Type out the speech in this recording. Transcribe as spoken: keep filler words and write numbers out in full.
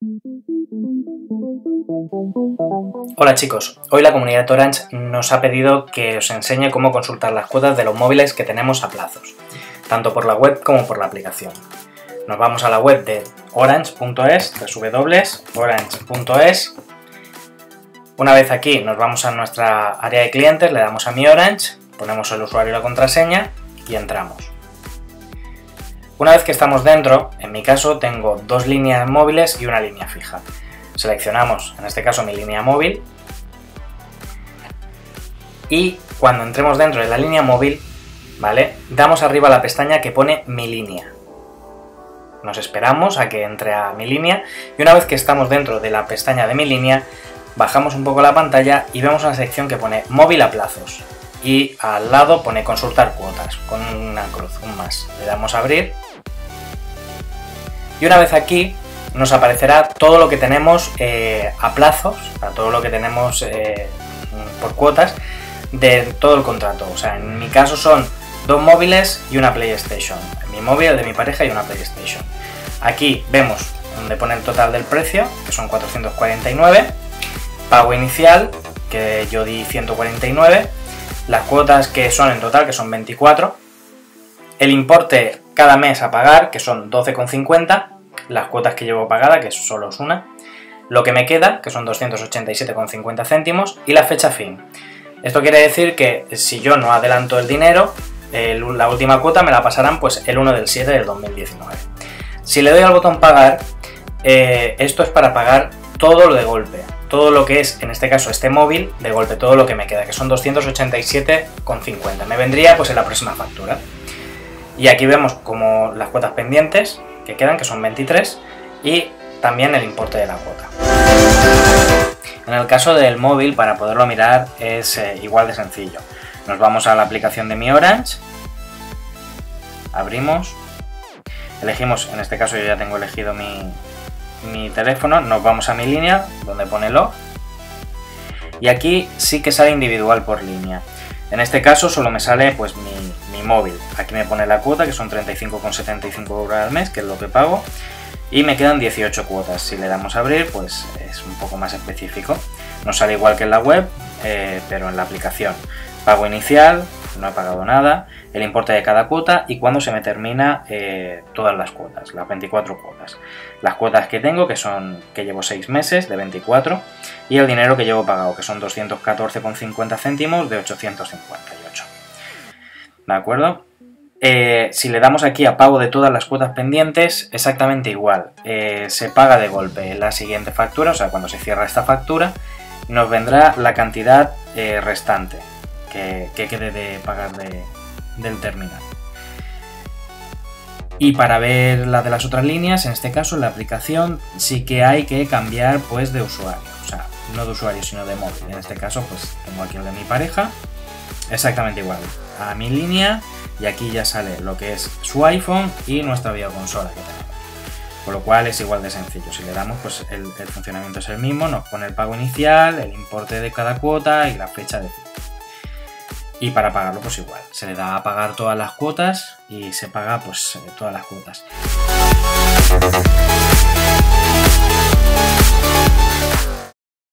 Hola chicos, hoy la comunidad Orange nos ha pedido que os enseñe cómo consultar las cuotas de los móviles que tenemos a plazos, tanto por la web como por la aplicación. Nos vamos a la web de orange punto es, doble u doble u doble u punto orange punto es. Una vez aquí nos vamos a nuestra área de clientes, le damos a Mi Orange, ponemos el usuario y la contraseña y entramos. Una vez que estamos dentro, en mi caso tengo dos líneas móviles y una línea fija. Seleccionamos, en este caso, mi línea móvil y cuando entremos dentro de la línea móvil, ¿vale?, damos arriba a la pestaña que pone Mi línea. Nos esperamos a que entre a Mi línea y una vez que estamos dentro de la pestaña de Mi línea, bajamos un poco la pantalla y vemos una sección que pone Móvil a plazos y al lado pone Consultar cuotas con una cruz, un más. Le damos a abrir y una vez aquí nos aparecerá todo lo que tenemos eh, a plazos, o sea, todo lo que tenemos eh, por cuotas de todo el contrato. O sea, en mi caso son dos móviles y una PlayStation. Mi móvil, el de mi pareja y una PlayStation. Aquí vemos donde pone el total del precio, que son cuatrocientos cuarenta y nueve. Pago inicial, que yo di ciento cuarenta y nueve. Las cuotas que son en total, que son veinticuatro. El importe cada mes a pagar, que son doce con cincuenta. Las cuotas que llevo pagada, que solo es una, lo que me queda, que son doscientos ochenta y siete con cincuenta céntimos, y la fecha fin. Esto quiere decir que si yo no adelanto el dinero, el, la última cuota me la pasarán pues el uno del siete del dos mil diecinueve. Si le doy al botón pagar, eh, esto es para pagar todo lo de golpe, todo lo que es, en este caso, este móvil, de golpe, todo lo que me queda, que son doscientos ochenta y siete con cincuenta. Me vendría pues en la próxima factura. Y aquí vemos como las cuotas pendientes que quedan, que son veintitrés, y también el importe de la cuota. En el caso del móvil, para poderlo mirar, es eh, igual de sencillo. Nos vamos a la aplicación de Mi Orange, abrimos, elegimos, en este caso yo ya tengo elegido mi, mi teléfono, nos vamos a Mi línea, donde pone Log, y aquí sí que sale individual por línea. En este caso solo me sale pues mi, mi móvil. Aquí me pone la cuota, que son treinta y cinco con setenta y cinco euros al mes, que es lo que pago, y me quedan dieciocho cuotas. Si le damos a abrir, pues es un poco más específico. Nos sale igual que en la web, eh, pero en la aplicación. Pago inicial, no he pagado nada, el importe de cada cuota y cuándo se me termina eh, todas las cuotas, las veinticuatro cuotas. Las cuotas que tengo, que son que llevo seis meses de veinticuatro, y el dinero que llevo pagado, que son doscientos catorce con cincuenta céntimos de ochocientos cincuenta y ocho. ¿De acuerdo? Eh, si le damos aquí a pago de todas las cuotas pendientes, exactamente igual. Eh, se paga de golpe la siguiente factura, o sea, cuando se cierra esta factura, nos vendrá la cantidad eh, restante que, que quede de pagar de, del terminal. Y para ver la de las otras líneas, en este caso en la aplicación, sí que hay que cambiar pues de usuario, o sea, no de usuario sino de móvil. En este caso pues tengo aquí el de mi pareja, exactamente igual, a Mi línea, y aquí ya sale lo que es su iPhone y nuestra videoconsola que tenemos. Con lo cual es igual de sencillo. Si le damos, pues el, el funcionamiento es el mismo, nos pone el pago inicial, el importe de cada cuota y la fecha de fin. Y para pagarlo pues igual, se le da a pagar todas las cuotas y se paga pues todas las cuotas.